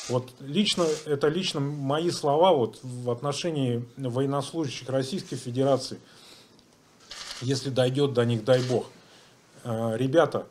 Вот лично, это лично мои слова вот в отношении военнослужащих Российской Федерации, если дойдет до них, дай бог. Ребята,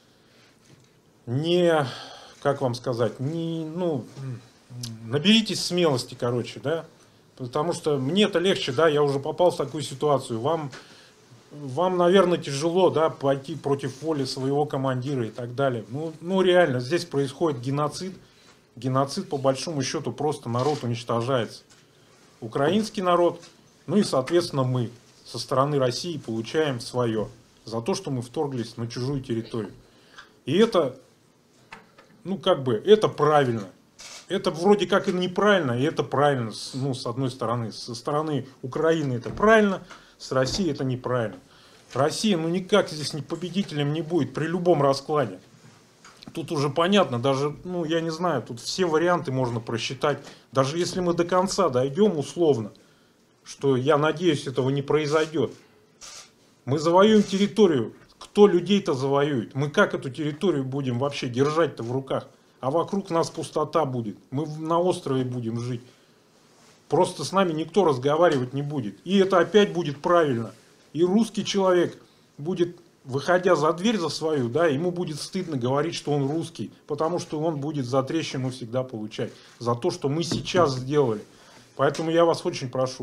не, как вам сказать, не, ну, наберитесь смелости, короче, да, потому что мне-то легче, да, я уже попал в такую ситуацию, вам, наверное, тяжело, да, пойти против воли своего командира и так далее. Ну реально, здесь происходит геноцид. Геноцид, по большому счету, просто народ уничтожается. Украинский народ, ну и, соответственно, мы со стороны России получаем свое за то, что мы вторглись на чужую территорию. И это, ну, как бы, это правильно. Это вроде как и неправильно, и это правильно, ну, с одной стороны. Со стороны Украины это правильно, с Россией это неправильно. Россия, ну, никак здесь не победителем не будет при любом раскладе. Тут уже понятно, даже, ну, я не знаю, тут все варианты можно просчитать. Даже если мы до конца дойдем условно, что, я надеюсь, этого не произойдет. Мы завоюем территорию. Кто людей-то завоюет? Мы как эту территорию будем вообще держать-то в руках? А вокруг нас пустота будет. Мы на острове будем жить. Просто с нами никто разговаривать не будет. И это опять будет правильно. И русский человек будет, выходя за дверь за свою, да, ему будет стыдно говорить, что он русский, потому что он будет за трещину всегда получать. За то, что мы сейчас сделали. Поэтому я вас очень прошу,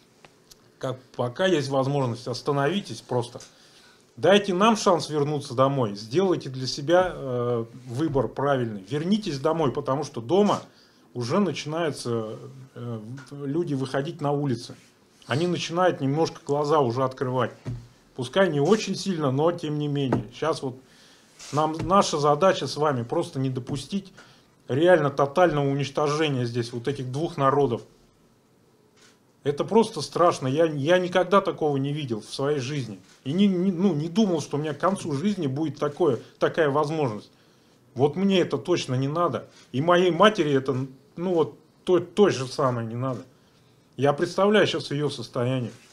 пока есть возможность, остановитесь просто. Дайте нам шанс вернуться домой. Сделайте для себя выбор правильный. Вернитесь домой, потому что дома уже начинаются люди выходить на улицы. Они начинают немножко глаза уже открывать. Пускай не очень сильно, но тем не менее. Сейчас вот наша задача с вами просто не допустить реально тотального уничтожения здесь вот этих двух народов. Это просто страшно. Я никогда такого не видел в своей жизни. И не думал, что у меня к концу жизни будет такая возможность. Вот мне это точно не надо. И моей матери это, ну вот, той же самой не надо. Я представляю сейчас ее состояние.